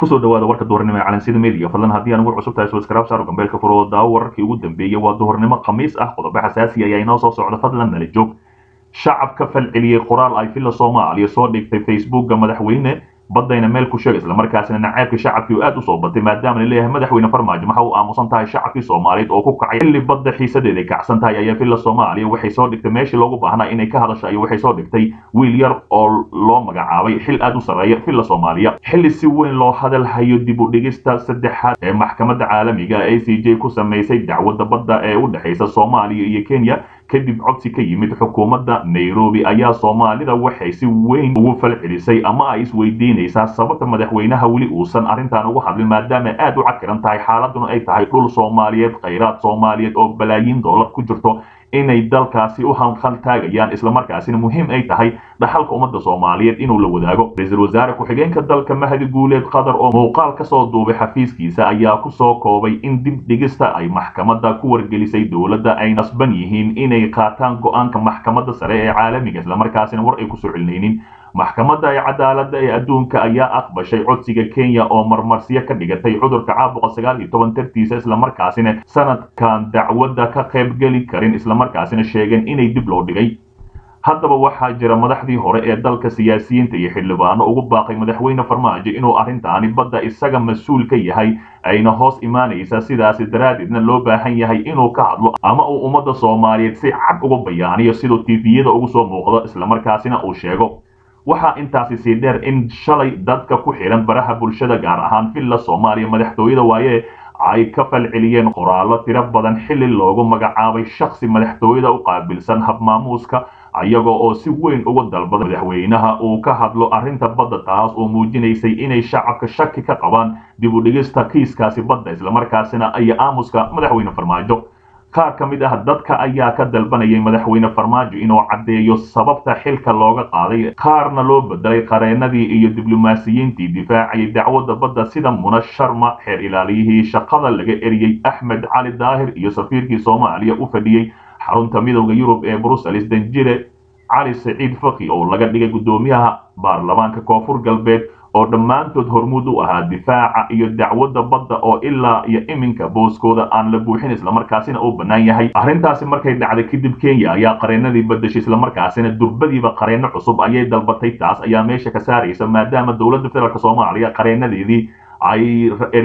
kusoo dhawaada warka duhurnimo ee calansida media fadlan haddii aan ugu cusub tahay subscribe saaro gambeelka furo daawo wararkii ugu dambeeyay waa duhurnimo khamiis ah qodobo xasaasi ayaa inoo soo socda fadlan nala joog shacabka falceliyay qoraal ay filla Soomaaliya soo dhigtay Facebook madaxweyne badayna meel ku sheegay isla markaasina nacaybka shacabkii aad u soo batay maadaama leeyahay madaxweyne farmaajo waxa uu aamusan tahay shacabkii Soomaaliyeed oo ku kacay xilli badda xiisadeeda kacsan tahay ayaa filla Soomaaliya waxay soo dhigtay meeshii loogu baahnaa inay ka hadasho ay waxay soo dhigtay wiil yar oo loo magacaabay xil aad u sareeya filla Soomaaliya xilli si weyn loo hadal hayo dib u dhigista saddexaad ee maxkamadda caalamiga ACJ ku sameysay dacwadda badda ee u dhaxaysa Soomaaliya iyo Kenya kadib codsi ka yimid xukuumadda Nairobi ayaa Soomaalida waxay si weyn ugu falcelisay ama ay isweydiinaysaa sababta madaxweynaha wali uusan arintan ugu hadlin maadaama aad u cakiran tahay xaaladuna ay tahay dhul Soomaaliyeed khayraad Soomaaliyeed oo balaayiin dollar ku jirto inay dalkaasi u hanqal taagayaan isla markaasina muhiim ay tahay dhaxalka ummadda Soomaaliyeed inuu la wadaago ra'iisul wasaare ku-xigeenka dalka Mahdi Guuleed Qadar oo muuqaal ka soo duubay xafiiskiisa ayaa ku soo koobay in dib dhigista ay maxkamadda ku wargelisay dawladda ay nasban yihiin inay qaataan go'aanka maxkamadda sare ee caalamiga isla markaasina war ay ku soo celinaynin maxkamadda ay cadaaladda ee adduunka ayaa aqbashay codsiga Kenya oo marmarsiyo ka dhigatay cudurka caabuqa 19 tartiisa isla markaasina sanadkan dacwadda ka qayb gali karin isla markaasina sheegeen inay dib loo dhigay haddaba waxaa jira madaxdii hore ee dalka siyaasiyiinta iyo xildhibaano ugu baaqay madaxweyne farmaajo inuu arrintaani badda isaga mas'uul ka yahay ayna hoos imaanaysa sidaas daraaddeedna loo baahan yahay inuu ka hadlo ama uu ummadda Soomaaliyeed si cad uga bayaaniyo sidoo TV-yada ugu soo muuqdo isla markaasina uu sheego waxaa intaasi sii dheer in shalay dadka ku xiran baraha bulshada gaar ahaan filla Soomaaliya madaxtooyada waaye ay ka falceliyeen qoraallo tiro badan xilli loogu magacaabay shakhsi madaxtooyada u qaabilsan habmaamuuska ayagoo oo si weyn uga dalbada madaxweynaha uu ka hadlo arrinta badda taas oo muujinaysay inay shacabka shaki ka qabaan dib u dhigista kiiskaasi badda isla markaasina ay aamuska madaxweyne farmaajo qaar ka mid ah dadka ayaa ka dalbanayay madaxweyne farmaajo inuu caddeeyo sababta xilka looga qaaday qaarna loo bedelay qareenadii iyo diblomaasiyiintii difaacayay dacwadda badda sida Muna Sharma xeer ilaaliyihii shaqada laga eriyay Axmed Cali Daahir iyo safiirkii Soomaaliya u fadhiyay xarunta midowga Yurub ee Brussels Danjire Cali Saciid Faqi oo laga dhigay gudoomiyaha baarlamaanka Koonfur Galbeed oo dhammaantood hormuud u ahaa difaaca iyo dacwadda badda oo ilaa iyo iminka booskooda aan la buuxin isla markaasina uu bannaan yahay arrintaasi markay dhacday kadib Kenya ayaa qareenadii badashay isla markaasina durbadiiba qareeno cusub ayay dalbatay taas ayaa meesha ka saaraysa maadaama dawladda federaalka Soomaaliya qareenadeedii ay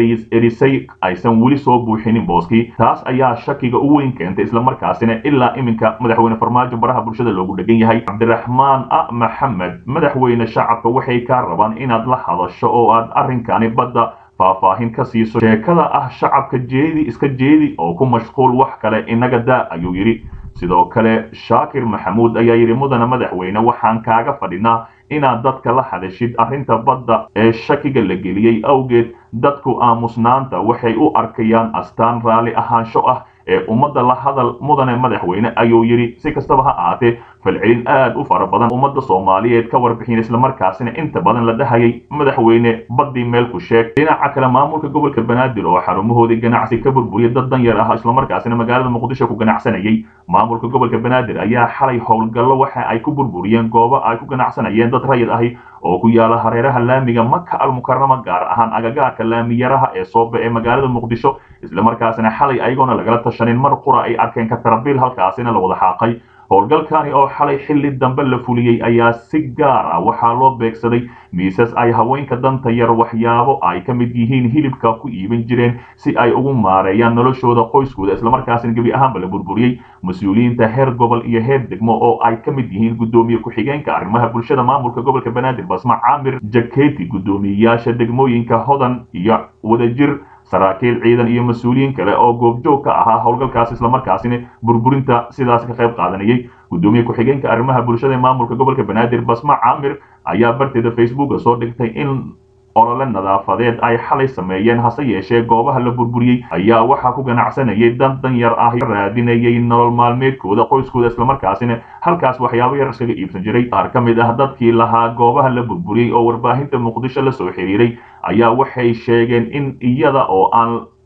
erisay aysan wali soo buuxinin booskii taas ayaa shakiga u weyn keentay isla markaasina ilaa iminka madaxweyne farmaajo baraha bulshada loogu dhagan yahay Cabdiraxmaan Maxamed madaxweyne shacabka waxay ka rabaan inaad la hadasho oo aad arrinkani badda faahfaahin ka siiso sheekada ah shacabka iska jeedi oo ku mashquul wax kale inaga daa ayuu yiri sidoo kale Shaakir Maxamuud ayaa yiri mudana madaxweyne waxaan kaaga fadhinaa inaad dadka la hadashid arrinta badda ee shakiga la geliyay awgeed dadku aamusnaanta waxay u arkayaan astaan raali ahaansho ah ee ummadda la hadal mudane madaxweyne ayuu yiri si kastaba ha ahaatee falcelin aad u fara badan ummadda Soomaaliyeed ka warbixin isla markaasina inta badan la dhahayay madaxweyne badii meel ku sheeg dhinaca kale maamulka gobolka Banaadir oo xarumahoodii ganacsi ka burburiyay dad dan yar ah isla markaasina magaalada Muqdisho ku ganacsanayay maamulka gobolka Banaadir ayaa xalay howlgallo waxa ay ku burburiyeen goobo ay ku ganacsanayeen dad rayid ah oo ku yaala hareeraha laamiga Makka al-Mukarrama gaar ahaan agagaarka laamiyaraha ee Soobe ee magaalada Muqdisho isla markaasina xalay ayagoona lagala tashanin mar qura ay arkeen ka tarabiil halkaasina la wada xaaqay howlgalkani oo xalay xilli dambe la fuliyay ayaa si gaar ah waxaa loo beegsaday miisas ay haweenka danta yar waxyaabo ay ka mid yihiin hilibka ku iibin jireen si ay ugu maareeyaan noloshooda qoyskooda isla markaasina gabi ahaanba la burburiyay mas'uuliyiinta heer gobol iyo heer degmo oo ay ka mid yihiin gudoomiye ku-xigeenka arrimaha bulshada maamulka gobolka Banaadir Basma Caamir Jaketi gudoomiyaasha degmooyinka Hodan iyo Wadajir saraakiil ciidan iyo mas'uuliyiin kale oo goobjoog ka ahaa howlgalkaas isla markaasina burburinta sidaas ka qayb qaadanayay gudoomiye ku-xigeenka arrimaha bulshada ee maamulka gobolka Banaadir Basma Caamir ayaa barteeda Facebook soo dhigtay in olole nadaafadeed ay xalay sameeyeen hase yeeshee goobaha la burburiyay ayaa waxa ku ganacsanayay dan yar ah raadinayay nolol maalmeedkooda qoyskooda isla markaasina halkaas waxyaabo yar iskaga iibsan jiray qaar ka mid ah dadkii lahaa goobaha la burburiyay oo warbaahinta Muqdisho la soo xiriiray ayaa waxay sheegeen in iyada oo aan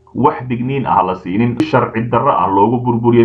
wax digniin ah la siinin sharci darro ah loogu burburiyay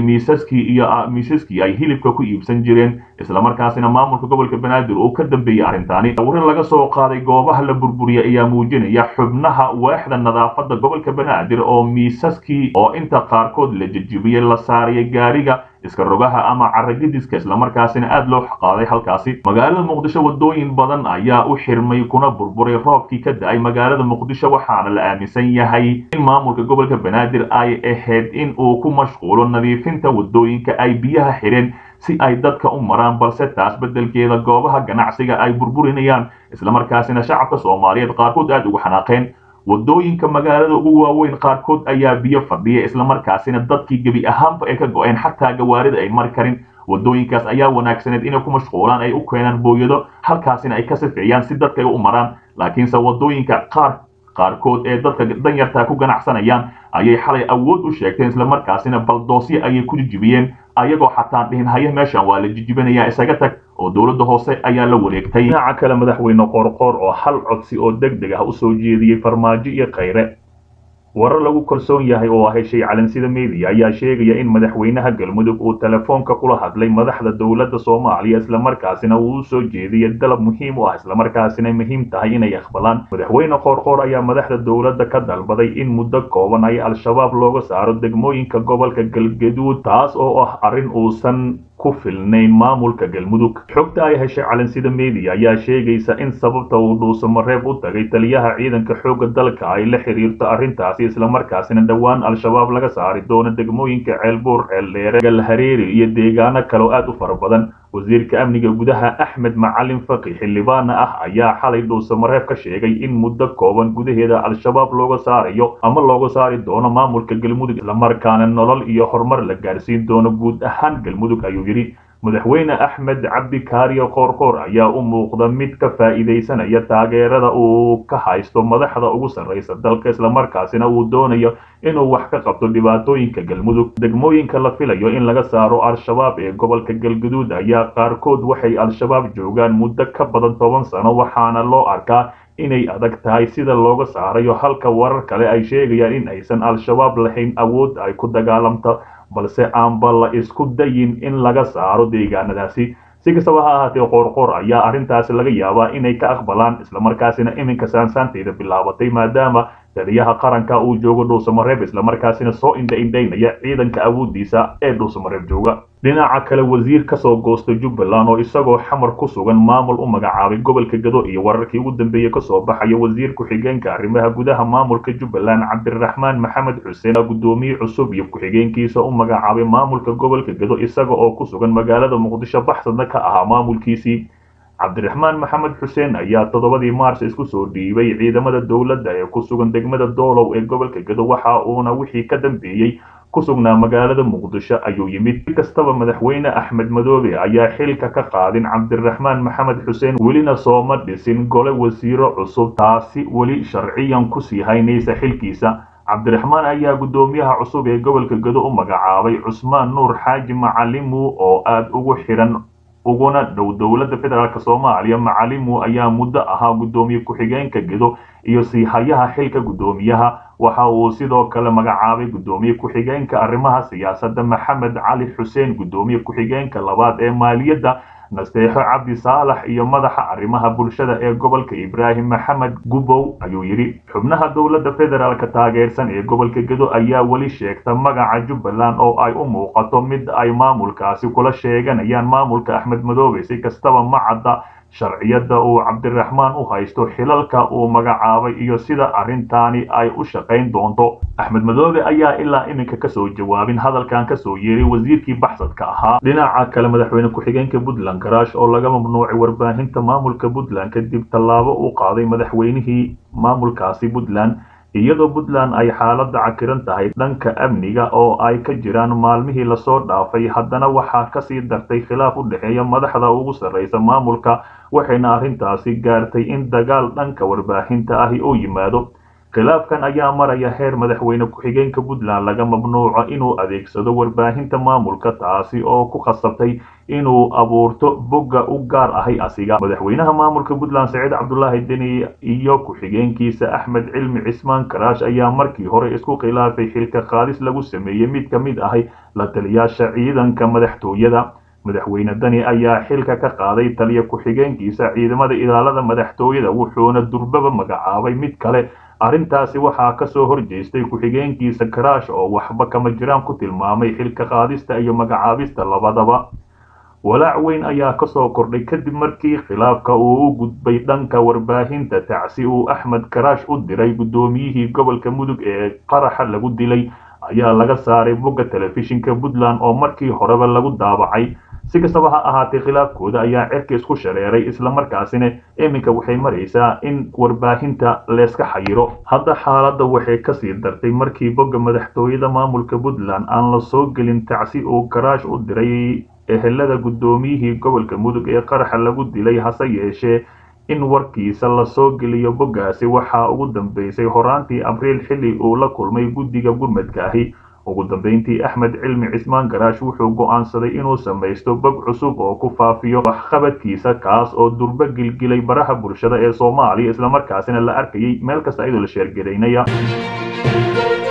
miisaskii ay hilibka ku iibsan jireen isla markaasina maamulka gobolka banaadir uu ka dambeeyay arrintaani warar laga soo qaaday goobaha la burburiyay ayaa muujinaya xubnaha waaxda nadaafadda gobolka banaadir oo miisaskii oo inta qaarkood la jajibiyay la saarayay gaariga iska rogaha ama caragidiska isla markaasina aad loo qaaday halkaasi magaalada muqdisho wadooyin badan ayaa u xirmay kuna burburay roobkii ka da'ay magaalada muqdisho waxaana la aaminsan yahay in maamulka gobolka banaadir ay ahayd in uu ku mashquulo nadiifinta wadooyinka ay biyaha xireen si ay dadka u maraan balse taas beddelkeeda goobaha ganacsiga ay burburinayaan isla markaasina shacabka Soomaaliyeed qaarkood aad ugu xanaaqeen wadooyinka magaalada ugu waaweyn qaarkood ayaa biyo fadhiya isla markaasina dadkii gebi ahaanba ay ka go'een xataa gawaarida ay mari karin wadooyinkaas ayaa wanaagsaneed inay ku mashquulaan ay u keenaan booyado halkaasina ay ka safeeyaan si dadka ay u maraan laakiinse wadooyinka qaarkood ee dadka danyarta ku ganacsanayaan ayay xalay awood u sheegteen isla markaasina baldoosyo ayay ku jijibiyeen ayagoo xataa dhihin haye meeshan waa la jijibinayaa isaga tag oo dawladda hoose ayaa la wareegtay dhinaca kale madaxweyne qoorqoor oo hal codsi oo degdeg ah u soo jeediyey farmaajo iyo khayre warar lagu kalsoon yahay oo heshay calansida media ayaa sheegaya in madaxweynaha galmudug uu telefoonka kula hadlay madaxda dawladda Soomaaliya isla markaasina uu soo jeediyay dalab muhiim ah isla markaasina muhiim tahay inay aqbalaan madaxweyne qoorqoor ayaa madaxda dawladda ka dalbaday in muddo kooban ay al-shabaab looga saaro degmooyinka gobolka Galgaduud taas oo ah arrin uusan ku filnayn maamulka galmudug xogta ay heshay calansida media ayaa sheegaysa in sababta uu dhuusamareeb u tagay taliyaha ciidanka xoogga dalka ay la xiriirto arrintaasi isla markaasina dhawaan al-shabaab laga saari doono degmooyinka ceelbuur ceeldheere galhareeri iyo deegaano kale aad u fara badan wasiirka amniga gudaha Axmed Macalin Faqi xildhibaan ah ayaa xalay dhuusamareeb ka sheegay in muddo kooban gudaheeda al-shabaab looga saarayo ama looga saari doono maamulka galmudug isla markaana nolol iyo horumar la gaarsiin doono guud ahaan galmudug ayuu yiri madaxweyne Axmed Cabdi Kaariyo Qoorqoor ayaa u muuqda mid ka faa'iideysanaya taageerada uu ka haysto madaxda ugu sarreysa dalka isla markaasina uu doonayo inuu wax ka qabto dhibaatooyinka galmudug degmooyinka la filayo in laga saaro al-shabaab ee gobolka Galgaduud ayaa qaarkood waxay al-shabaab joogaan muddo ka badan 10 sano waxaana loo arkaa inay adag tahay sida looga saarayo halka warar kale ay sheegayaan in aysan al-shabaab lahayn awood ay ku dagaalamto balse aanba la isku dayin in laga saaro deegaanadaasi si kastaba ha ahaatee qoorqoor ayaa arrintaasi laga yaabaa inay ka aqbalaan isla markaasina iminka saansaanteeda bilaabatay maadaama taliyaha qaranka uu joogo dhuusamareeb isla markaasina soo indhaynaya ciidanka awoodiisa ee dhuusamareeb jooga dhinaca kale wasiir ka soo goostay Jubbaland oo isagoo xamar ku sugan maamul u magacaabay gobolka Gado iyo wararkii ugu dambeeyay ka soo baxaya wasiir ku-xigeenka arrimaha gudaha maamulka Jubbaland Cabdiraxmaan Maxamed Xuseen gudoomiye cusub iyo ku-xigeenkiisa u magacaabay maamulka gobolka Gado isagoo oo ku sugan magaalada Muqdisho baxsadna ka ahaa maamulkiisii Cabdiraxmaan Maxamed Xuseen ayaa 7 Maars isku soo dhiibay ciidamada dawladda ee ku sugan degmada Doolow ee gobolka Gado waxa uuna wixii ka dambeeyay ku sugnaa magaalada Muqdisho ayuu yimid kastaba madaxweyne Axmed Madoobe ayaa xilka ka qaadin Cabdiraxmaan Maxamed Xuseen welina sooma dhisin gole wasiiro cusub taasi weli sharciyan ku sii haynaysa xilkiisa Cabdiraxmaan ayaa gudoomiyaha cusub ee gobolka Gado u magacaabay Cusmaan Nuur Xaaji Macalimu oo aad ugu xiran uguna dhow dawladda federaalka Soomaaliya Macalimu ayaa muddo ahaa gudoomiye ku-xigeenka Gado iyo siihayaha xilka gudoomiyaha waxa uu sidoo kale magacaabay gudoomiye ku-xigeenka arrimaha siyaasadda Maxamed Cali Xuseen gudoomiye ku-xigeenka labaad ee maaliyadda Nasteexo Cabdi Saalax iyo madaxa arrimaha bulshada ee gobolka Ibraahim Maxamed Gubow ayuu yiri xubnaha dawladda federaalka taageersan ee gobolka Gado ayaa wali sheegta magaca Jubbaland oo ay u muuqato mid ay maamulkaasi kula sheeganayaan maamulka Axmed Madoobe si kastaba ma cadda sharciyada uu Cabdiraxmaan u haysto xilalka uu magacaabay iyo sida arrintaani ay u shaqayn doonto Axmed Madoobe ayaa ilaa iminka ka soo jawaabin hadalkan ka soo yeeray wasiirkii baxsadka ahaa dhinaca kale madaxweyne ku-xigeenka Puntland Garaash oo laga mamnuucay warbaahinta maamulka Puntland kadib tallaabo uu qaaday madaxweynihii maamulkaasi Puntland iyadoo Puntland ay xaaladda cakiran tahay dhanka amniga oo ay ka jiraan maalmihii la soo dhaafay haddana waxaa ka sii dartay khilaaf u dhaxeeya madaxda ugu sarreysa maamulka waxayna arrintaasi gaartay in dagaal dhanka warbaahinta ahi uu yimaado khilaafkan ayaa maraya heer madaxweyne ku-xigeenka Puntland laga mamnuuco inuu adeegsado warbaahinta maamulka taasi oo ku khasabtay inuu abuurto bogga u gaar ahay asiga madaxweynaha maamulka Puntland Saciid Cabdullaahi Deni iyo ku-xigeenkiisa Axmed Cilmi Cismaan Karaash ayaa markii hore isku khilaafay xilka qaadis lagu sameeyay mid ka mid ahay la taliyaasha ciidanka madaxtooyada madaxweyne Deni ayaa xilka ka qaaday taliya ku-xigeenkiisa ciidamada ilaalada madaxtooyada wuxuuna durbaba magacaabay mid kale arrintaasi waxaa ka soo horjeestay ku-xigeenkiisa Karaash oo waxba kama jiraan ku tilmaamay xilka qaadista iyo magacaabista labadaba walaac weyn ayaa ka soo kordhay kadib markii khilaafka uu u gudbay dhanka warbaahinta tacsi uu Axmed Karaash u diray gudoomiyihii gobolka Mudug ee qaraxa lagu dilay ayaa laga saaray bogga telefishinka Puntland oo markii horeba lagu daabacay si kastaba ha ahaatee khilaafkooda ayaa cirka isku shareeray isla markaasina iminka waxay maraysaa in warbaahinta leeska xayiro hadda xaaladda waxay ka sii dartay markii bogga madaxtooyada maamulka Puntland aan la soo gelin tacsi uu Karaash u diray ehelada gudoomiyihii gobolka Mudug ee qaraxa lagu dilay hase yeeshee in warkiisa la soo geliyo boggaasi waxaa ugu dambeysay horaantii Abriil xilli uu la kulmay guddiga gurmadka ahi ugu dambeyntii Axmed Cilmi Cismaan Karaash wuxuu go'aansaday inuu samaysto bog cusub oo ku faafiyo waxqabadkiisa kaas oo durba gilgilay baraha bulshada ee Soomaaliya isla markaasina la arkayay meel kasta iyadoo la sheergareynaya